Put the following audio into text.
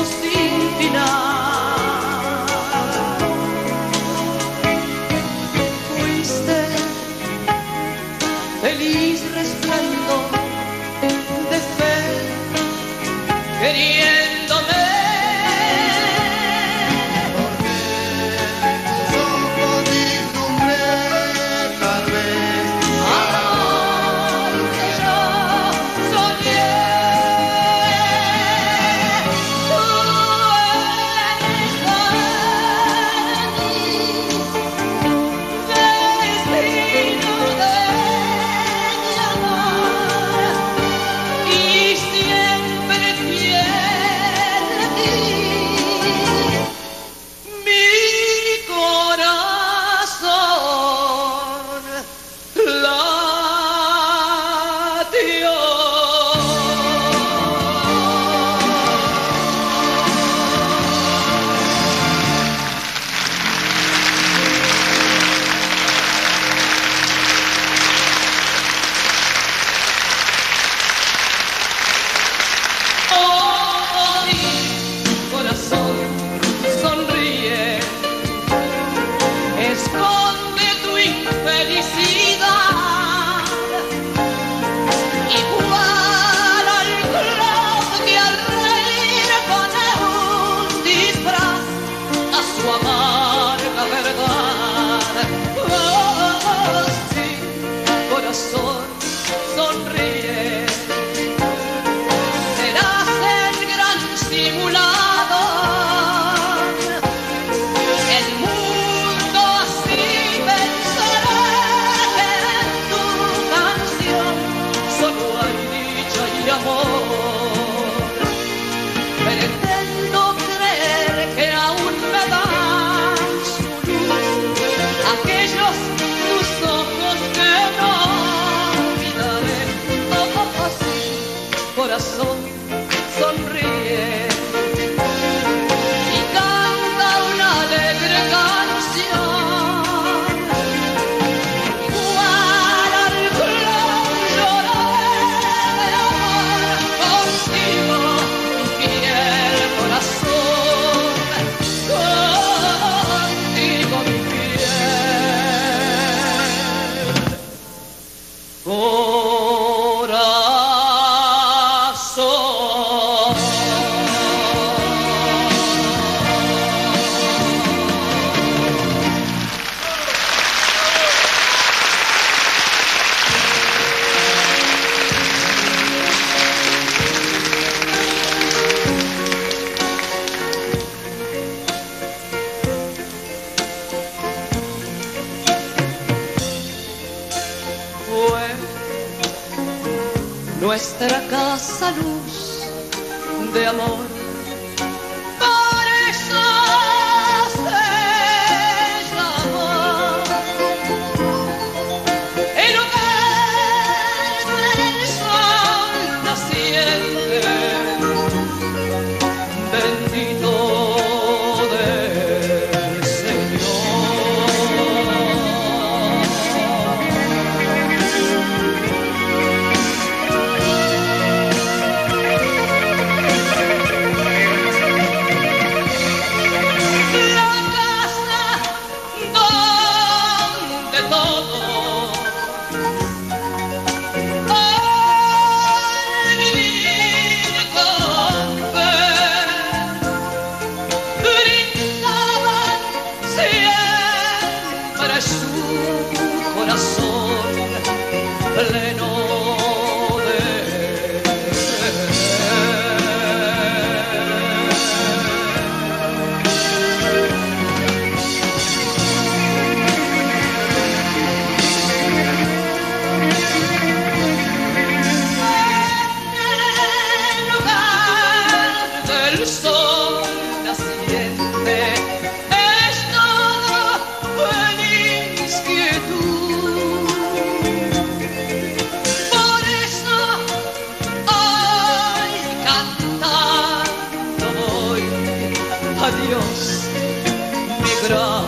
sin final. Fuiste feliz resplandor de fe, queriéndome. Sonríe, serás el gran simulador. El mundo así pensará que en tu canción solo hay dicha y amor. Pretendo creer que aún me dan su luz aquellos tus ojos que no. Corazón, sonríe y canta una alegre canción. Igual al clon lloraré de amor contigo, fiel corazón, contigo mi fiel. Nuestra casa luz de amor, por eso se llamó el hogar del sol naciente, bendito del Señor. Pleno de ser. En el lugar del sol naciente es todo feliz quietud. Adiós, mi gran